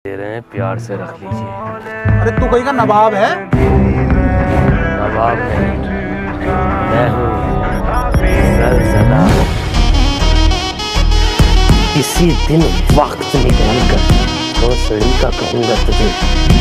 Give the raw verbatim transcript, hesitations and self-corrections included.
दे रहे हैं, प्यार से रख लीजिए। अरे तू कहीं का नवाब है? नवाब नहीं, मैं हूँ ज़लज़ला। किसी दिन वक्त निकाल कर तो सड़ी का कहूँगा तुझे।